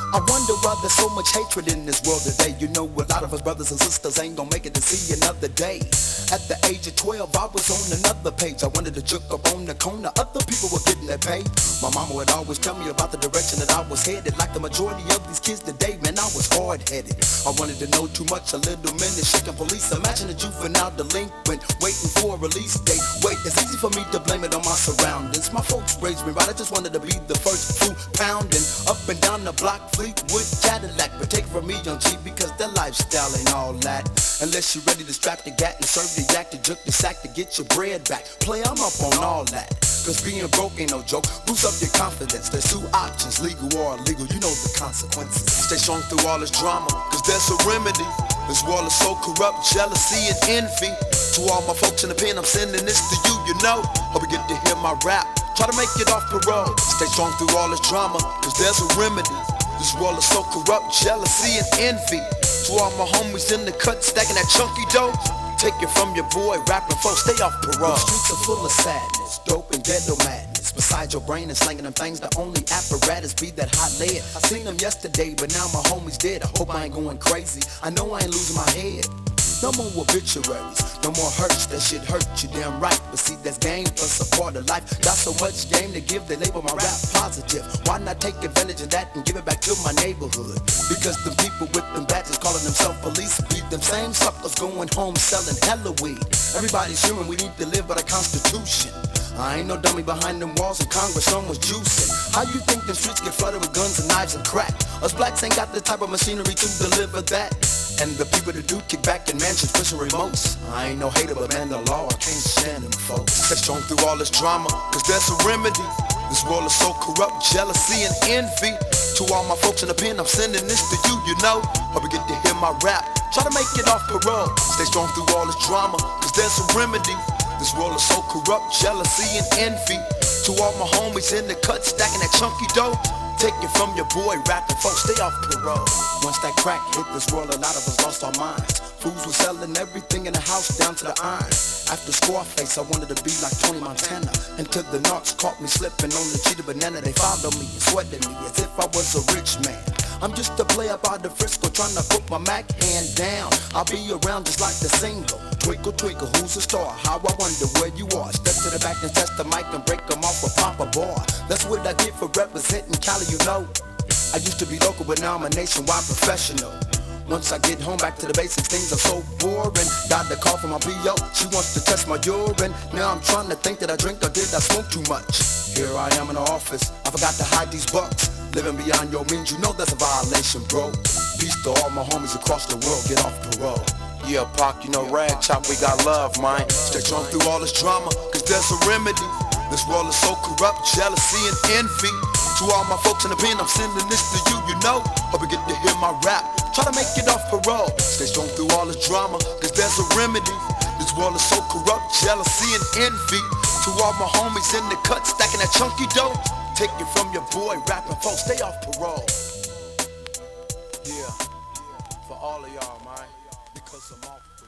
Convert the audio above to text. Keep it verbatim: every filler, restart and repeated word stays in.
I wonder why there's so much hatred in this world today. You know, a lot of us brothers and sisters ain't gonna make it to see another day. At the age of twelve, I was on another page. I wanted to jerk up on the corner. Other people were getting their pay. My mama would always tell me about the direction that I was headed. Like the majority of these kids today, man, I was hard-headed. I wanted to know too much, a little minute, shaking police. Imagine a juvenile delinquent waiting for a release date. Wait, it's easy for me to blame it on my surroundings. My folks raised me right. I just wanted to be the first fruit pounding up and down the block, Fleetwood Cadillac. But take it from me, young G, because their lifestyle ain't all that. Unless you're ready to strap the gat and serve the yak to jerk the sack to get your bread back. Play, I'm up on all that. Cause being broke ain't no joke. Boost up your confidence. There's two options, legal or illegal. You know the consequences. Stay strong through all this drama, cause there's a remedy. This world is so corrupt, jealousy and envy. To all my folks in the pen, I'm sending this to you, you know. Hope you get to hear my rap. Try to make it off parole. Stay strong through all this drama, cause there's a remedy. This world is so corrupt, jealousy and envy. To all my homies in the cut, stacking that chunky dough. Take it from your boy, rapping folks, stay off parole. The streets are full of sadness, dope and ghetto madness. Besides your brain and slinging them things, the only apparatus be that hot lead. I seen them yesterday, but now my homie's dead. I hope I ain't going crazy. I know I ain't losing my head. No more obituaries, no more hurts, that shit hurt you damn right. But see, that's game plus a part of life. Got so much game to give, they label my rap positive. Why not take advantage of that and give it back to my neighborhood? Because the people with them badges calling themselves police beat them same suckers going home selling hella weed. Everybody's human, we need to live by the Constitution. I ain't no dummy behind them walls, and Congress someone's juicing. How you think them streets get flooded with guns and knives and crack? Us blacks ain't got the type of machinery to deliver that. And the people that do kick back in mansions pushing remotes. I ain't no hater, but man, the law, I can't stand them folks. Stay strong through all this drama, cause there's a remedy. This world is so corrupt, jealousy and envy. To all my folks in the pen, I'm sending this to you, you know. Hope you get to hear my rap. Try to make it off parole. Stay strong through all this drama, cause there's a remedy. This world is so corrupt, jealousy and envy. To all my homies in the cut, stacking that chunky dough. Take it from your boy, rapping folks, stay off parole. Once that crack hit this world, a lot of us lost our minds. Fools were selling everything in the house down to the iron. After Scarface, I wanted to be like Tony Montana. Until the narcs caught me slipping on the cheetah banana. They followed me and sweated me as if I was a rich man. I'm just a player by the Frisco, trying to put my Mac hand down. I'll be around just like the single. Twinkle, twinkle, who's a star? How I wonder where you are. Step to the back and test the mic and break them off a pop a bar. That's what I get for representing Cali, you know. I used to be local, but now I'm a nationwide professional. Once I get home, back to the basics, things are so boring. Got the call from my P O, she wants to test my urine. Now I'm trying to think that I drink or did I smoke too much. Here I am in the office, I forgot to hide these bucks. Living beyond your means, you know that's a violation, bro. Peace to all my homies across the world, get off parole. Yeah, Pac, you know, rag chop, we got love, man. Stay strong through all this drama, cause there's a remedy. This world is so corrupt, jealousy and envy. To all my folks in the pen, I'm sending this to you, you know. Hope you get to hear my rap. Try to make it off parole. Stay strong through all this drama, cause there's a remedy. This world is so corrupt, jealousy and envy. To all my homies in the cut, stacking that chunky dough. Take it from your boy, rapping folks, stay off parole. Yeah, for all of y'all, man, because I'm off.